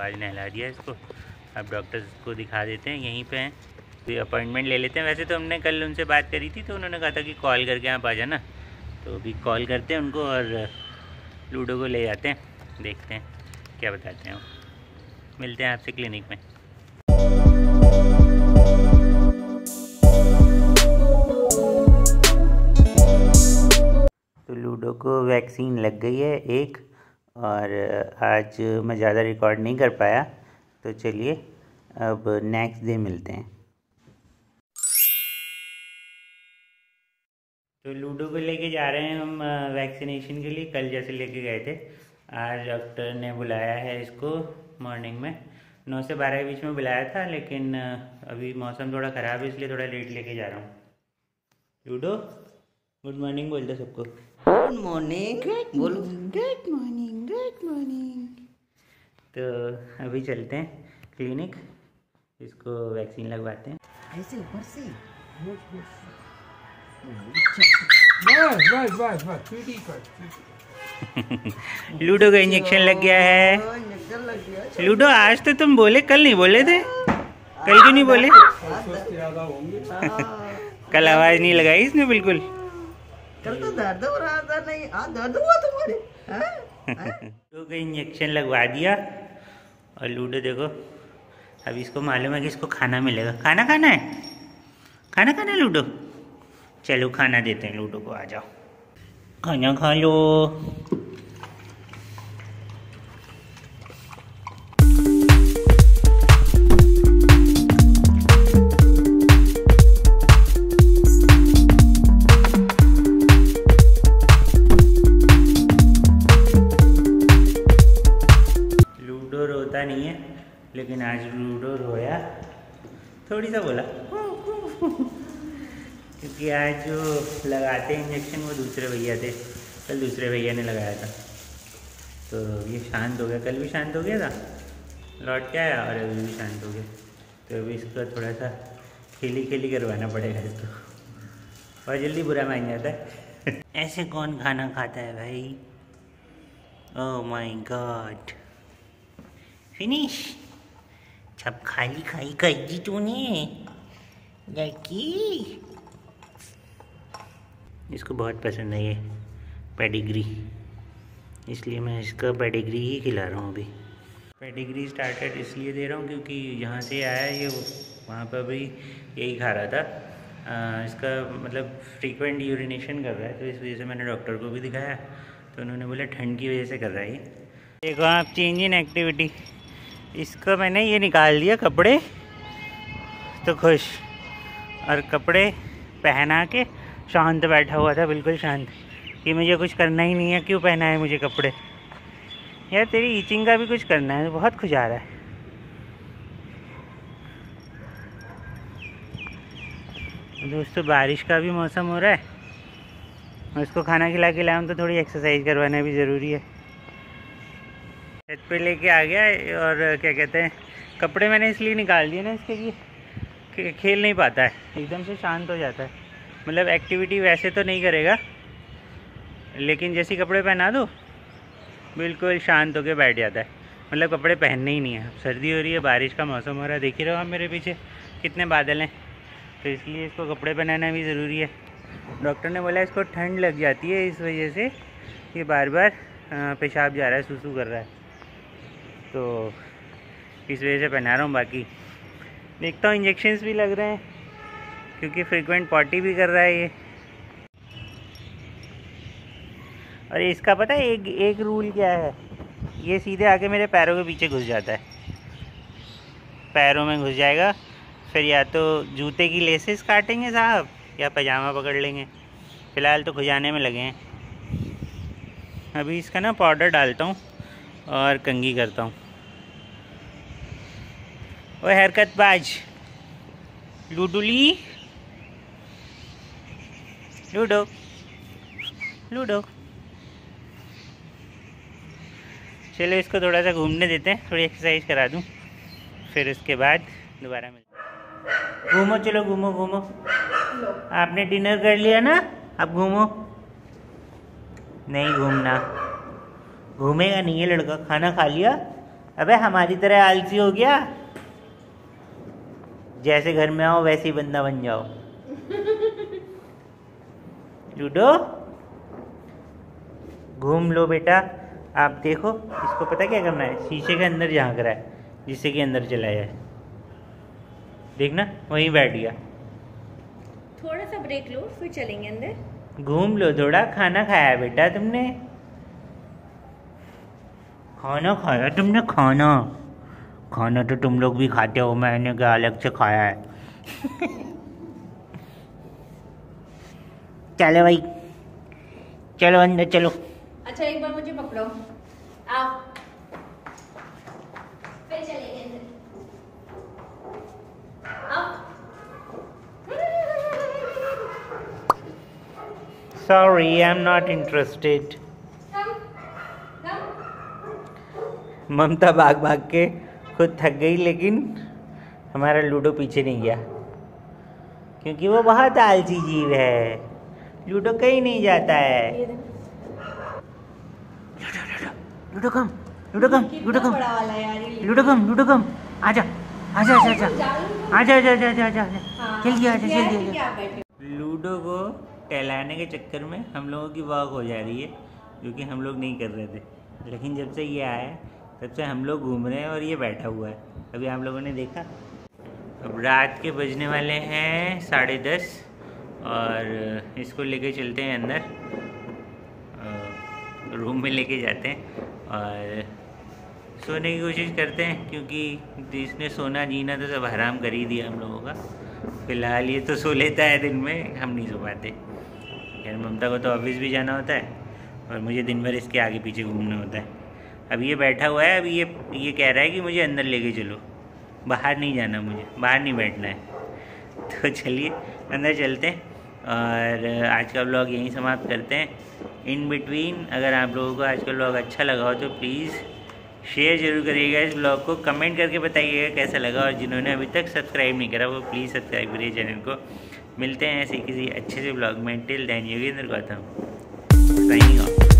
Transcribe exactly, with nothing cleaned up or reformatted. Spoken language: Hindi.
आज नहला दिया इसको। अब डॉक्टर को दिखा देते हैं, यहीं पे हैं, तो अपॉइंटमेंट ले लेते हैं। वैसे तो हमने कल उनसे बात करी थी, तो उन्होंने कहा था कि कॉल करके आप आ जाना, तो अभी कॉल करते हैं उनको और लूडो को ले जाते हैं, देखते हैं क्या बताते हैं वो। मिलते हैं आपसे क्लिनिक में। तो लूडो को वैक्सीन लग गई है एक, और आज मैं ज़्यादा रिकॉर्ड नहीं कर पाया, तो चलिए अब नेक्स्ट डे मिलते हैं। तो लूडो को लेके जा रहे हैं हम वैक्सीनेशन के लिए, कल जैसे लेके गए थे। आज डॉक्टर ने बुलाया है इसको मॉर्निंग में, नौ से बारह के बीच में बुलाया था, लेकिन अभी मौसम थोड़ा ख़राब है इसलिए थोड़ा लेट लेके जा रहा हूँ। लूडो गुड मॉर्निंग बोल दो सबको। गुड मॉर्निंग बोलो। Good morning good morning. तो अभी चलते हैं क्लिनिक, इसको वैक्सीन लगवाते हैं। ऐसे ऊपर से बस बस बस बस सीटी कर। लूडो का इंजेक्शन लग गया है। इंजेक्शन लग गया। लूडो आज तो तुम बोले, कल नहीं बोले थे, कल क्यों नहीं बोले? कल आवाज नहीं लगाई इसने बिल्कुल। कल तो दर्द हो रहा था, नहीं आज दर्द हुआ तुम्हारे? लूडो का इंजेक्शन लगवा दिया, और लूडो देखो अब इसको मालूम है कि इसको खाना मिलेगा। खाना खाना है, खाना खाना है लूडो। चलो खाना देते हैं लूडो को, आ जाओ खाना खा लो। लूडो रोता नहीं है, लेकिन आज लूडो रोया, थोड़ी सा बोला, क्योंकि आज जो लगाते इंजेक्शन वो दूसरे भैया थे, कल दूसरे भैया ने लगाया था, तो ये शांत हो गया। कल भी शांत हो गया था, लौट के आया, और अभी भी शांत हो गया। तो अभी इसको थोड़ा सा खेली खेली करवाना पड़ेगा इसको, और जल्दी बुरा मान जाता है। ऐसे कौन खाना खाता है भाई? Oh my God, finish. सब खाली खाई कर दी तूने लड़की। इसको बहुत पसंद है ये पेडिग्री, इसलिए मैं इसका पेडिग्री ही खिला रहा हूँ अभी। पेडिग्री स्टार्टेड इसलिए दे रहा हूँ क्योंकि जहाँ से आया ये वहाँ पर भी यही खा रहा था। आ, इसका मतलब फ्रीक्वेंट यूरिनेशन कर रहा है, तो इस वजह से मैंने डॉक्टर को भी दिखाया, तो उन्होंने बोला ठंड की वजह से कर रहा है ये। देखो आप, चेंज इन एक्टिविटी। इसको मैंने ये निकाल दिया कपड़े, तो खुश, और कपड़े पहना के शांत बैठा हुआ था, बिल्कुल शांत, कि मुझे कुछ करना ही नहीं है, क्यों पहना है मुझे कपड़े? यार तेरी ईचिंग का भी कुछ करना है, बहुत खुजा रहा है। दोस्तों बारिश का भी मौसम हो रहा है, और इसको खाना खिला के लाऊं तो थोड़ी एक्सरसाइज करवाना भी ज़रूरी है। छत पे लेके आ गया, और क्या कहते हैं, कपड़े मैंने इसलिए निकाल दिए ना इसके कि खेल नहीं पाता है, एकदम से शांत हो जाता है। मतलब एक्टिविटी वैसे तो नहीं करेगा, लेकिन जैसे कपड़े पहना दो बिल्कुल शांत होकर बैठ जाता है। मतलब कपड़े पहनने ही नहीं है। सर्दी हो रही है, बारिश का मौसम हो रहा है, देख ही रहो आप मेरे पीछे कितने बादल हैं, तो इसलिए इसको कपड़े पहनाना भी ज़रूरी है। डॉक्टर ने बोला इसको ठंड लग जाती है, इस वजह से ये बार बार पेशाब जा रहा है, सुसु कर रहा है, तो इस वजह से पहना रहा हूँ। बाकी देखता हूँ, इंजेक्शन्स भी लग रहे हैं क्योंकि फ्रीक्वेंट पॉटी भी कर रहा है ये। और इसका पता है एक एक रूल क्या है, ये सीधे आके मेरे पैरों के पीछे घुस जाता है, पैरों में घुस जाएगा, फिर या तो जूते की लेसेस काटेंगे साहब, या पजामा पकड़ लेंगे। फ़िलहाल तो खुजाने में लगे हैं। अभी इसका ना पाउडर डालता हूँ और कंघी करता हूँ। ओए हरकत बाज लूडुली, लूडो लूडो। चलो इसको थोड़ा सा घूमने देते हैं, थोड़ी एक्सरसाइज करा दूँ, फिर उसके बाद दोबारा मिलते। घूमो, चलो घूमो घूमो। आपने डिनर कर लिया ना, अब घूमो। नहीं घूमना, घूमेगा नहीं ये लड़का। खाना खा लिया, अबे हमारी तरह आलसी हो गया, जैसे घर में आओ वैसे ही बंदा बन जाओ। लूडो घूम लो बेटा। आप देखो, इसको पता क्या करना है, शीशे के अंदर झांक रहा है जिससे कि अंदर चला जाए। देखना वहीं बैठ गया। थोड़ा सा ब्रेक लो फिर चलेंगे अंदर। घूम लो थोड़ा। खाना खाया बेटा तुमने, खाना खाया तुमने, खाना खाना तो तुम लोग भी खाते हो, मैंने क्या अलग से खाया है। चलो भाई, चलो अंदर चलो। अच्छा एक बार मुझे पकड़ो, आओ फिर चलेंगे अंदर। आओ। Sorry, I'm not interested. ममता भाग भाग के खुद थक गई, लेकिन हमारा लूडो पीछे नहीं गया क्योंकि वो बहुत आलसी जीव है। लूडो कहीं नहीं जाता है। Ludo come, ludo come, ludo come, बड़ा वाला यार ये। Ludo come, ludo come. आजा आजा आजा आजा आजा आजा आजा आजा आजा जल्दी आजा जल्दी आजा। लूडो को टहलाने के चक्कर में हम लोगों की वॉक हो जा रही है, जो कि हम लोग नहीं कर रहे थे, लेकिन जब से ये आया तब से हम लोग घूम रहे हैं और ये बैठा हुआ है। अभी आप लोगों ने देखा। अब रात के बजने वाले हैं साढ़े दस और इसको लेके चलते हैं अंदर, रूम में लेके जाते हैं और सोने की कोशिश करते हैं, क्योंकि इसने सोना जीना तो सब हराम कर ही दिया हम लोगों का। फिलहाल ये तो सो लेता है दिन में, हम नहीं सो पाते। यार ममता को तो ऑफिस भी जाना होता है और मुझे दिन भर इसके आगे पीछे घूमना होता है। अब ये बैठा हुआ है, अभी ये ये कह रहा है कि मुझे अंदर लेके चलो, बाहर नहीं जाना, मुझे बाहर नहीं बैठना है। तो चलिए अंदर चलते हैं और आज का व्लॉग यहीं समाप्त करते हैं। इन बिटवीन अगर आप लोगों को आज का व्लॉग अच्छा लगा हो तो प्लीज़ शेयर ज़रूर करिएगा इस ब्लॉग को, कमेंट करके बताइएगा कैसा लगा, और जिन्होंने अभी तक सब्सक्राइब नहीं करा वो प्लीज़ सब्सक्राइब करिए चैनल को। मिलते हैं ऐसे किसी अच्छे से ब्लॉग में। Till then Yogendra Gautam signing of.